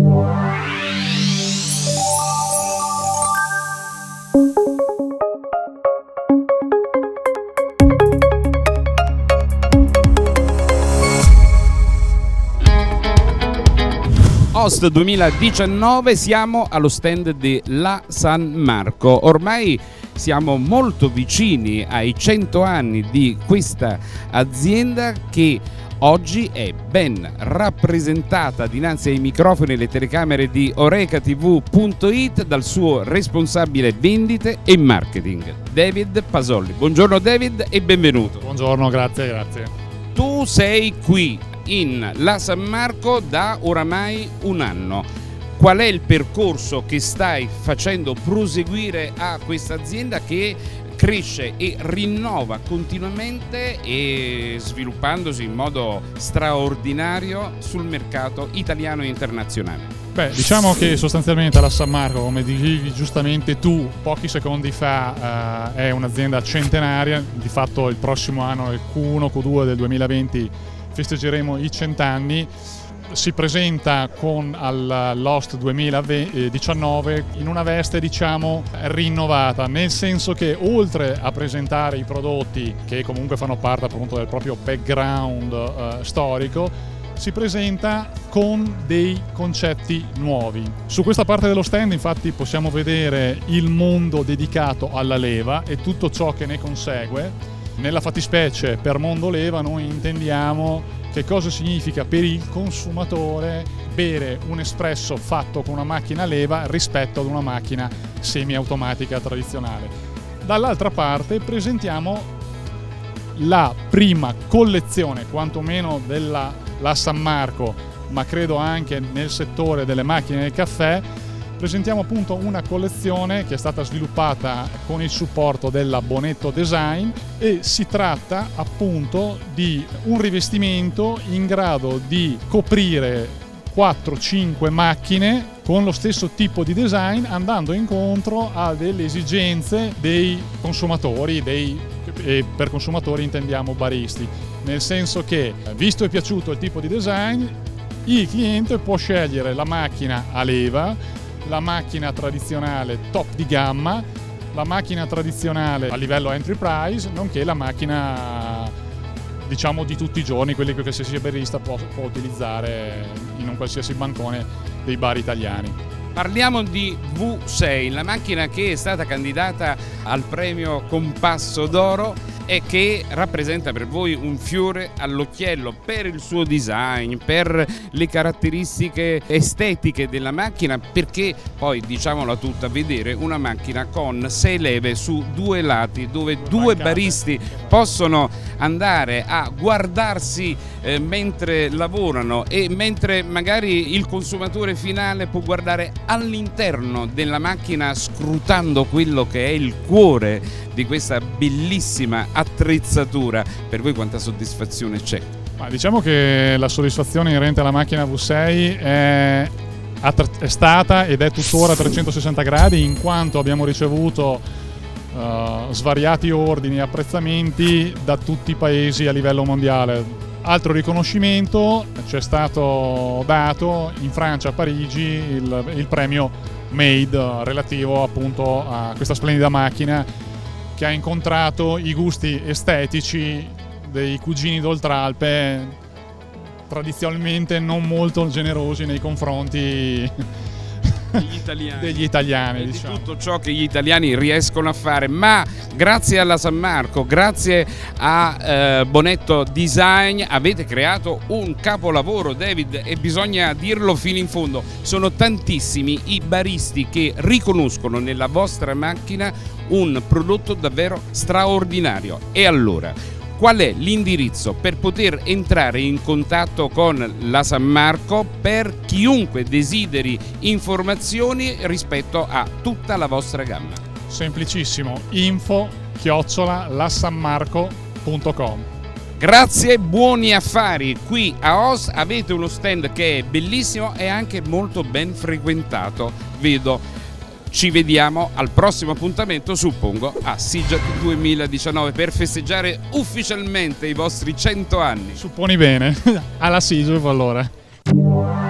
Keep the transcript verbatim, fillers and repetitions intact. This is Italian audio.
Host duemiladiciannove, siamo allo stand di La San Marco. Ormai siamo molto vicini ai cento anni di questa azienda che oggi è ben rappresentata dinanzi ai microfoni e le telecamere di Oreca T V punto it dal suo responsabile vendite e marketing, David Pasolli. Buongiorno David e benvenuto. Buongiorno, grazie, grazie. Tu sei qui in La San Marco da oramai un anno. Qual è il percorso che stai facendo proseguire a questa azienda che cresce e rinnova continuamente e sviluppandosi in modo straordinario sul mercato italiano e internazionale? Beh, diciamo che sostanzialmente la San Marco, come dicevi giustamente tu pochi secondi fa, eh, è un'azienda centenaria. Di fatto il prossimo anno, il Q uno Q due del duemilaventi, festeggeremo i cent'anni. Si presenta con all'Host duemiladiciannove in una veste, diciamo, rinnovata, nel senso che oltre a presentare i prodotti che comunque fanno parte appunto del proprio background eh, storico, si presenta con dei concetti nuovi. Su questa parte dello stand infatti possiamo vedere il mondo dedicato alla leva e tutto ciò che ne consegue. Nella fattispecie per mondo leva noi intendiamo che cosa significa per il consumatore bere un espresso fatto con una macchina leva rispetto ad una macchina semiautomatica tradizionale. Dall'altra parte presentiamo la prima collezione, quantomeno della La San Marco, ma credo anche nel settore delle macchine del caffè. Presentiamo appunto una collezione che è stata sviluppata con il supporto della Bonetto Design e si tratta appunto di un rivestimento in grado di coprire quattro cinque macchine con lo stesso tipo di design, andando incontro a delle esigenze dei consumatori, dei, e per consumatori intendiamo baristi, nel senso che visto e piaciuto il tipo di design, il cliente può scegliere la macchina a leva, la macchina tradizionale top di gamma, la macchina tradizionale a livello entry price, nonché la macchina diciamo di tutti i giorni, quelli che qualsiasi barista può, può utilizzare in un qualsiasi bancone dei bar italiani. Parliamo di V sei, la macchina che è stata candidata al premio Compasso d'Oro e che rappresenta per voi un fiore all'occhiello per il suo design, per le caratteristiche estetiche della macchina, perché poi, diciamola tutta, vedere una macchina con sei leve su due lati dove due baristi possono andare a guardarsi eh, mentre lavorano e mentre magari il consumatore finale può guardare all'interno della macchina scrutando quello che è il cuore di questa bellissima attrezzatura. Per voi quanta soddisfazione c'è? Ma diciamo che la soddisfazione inerente alla macchina V sei è, è stata ed è tuttora a trecentosessanta gradi, in quanto abbiamo ricevuto uh, svariati ordini e apprezzamenti da tutti i paesi a livello mondiale. Altro riconoscimento ci è stato dato in Francia, a Parigi, il, il premio Made relativo appunto a questa splendida macchina che ha incontrato i gusti estetici dei cugini d'Oltralpe, tradizionalmente non molto generosi nei confronti degli italiani, degli italiani e diciamo. Di tutto ciò che gli italiani riescono a fare, ma grazie alla San Marco, grazie a eh, Bonetto Design avete creato un capolavoro, David, e bisogna dirlo fino in fondo. Sono tantissimi i baristi che riconoscono nella vostra macchina un prodotto davvero straordinario. E allora, qual è l'indirizzo per poter entrare in contatto con la San Marco per chiunque desideri informazioni rispetto a tutta la vostra gamma? Semplicissimo, info chiocciola lasanmarco punto com. Grazie, buoni affari. Qui a Os avete uno stand che è bellissimo e anche molto ben frequentato, vedo. Ci vediamo al prossimo appuntamento, suppongo, a SIGET duemiladiciannove per festeggiare ufficialmente i vostri cento anni. Supponi bene, alla SIGET allora.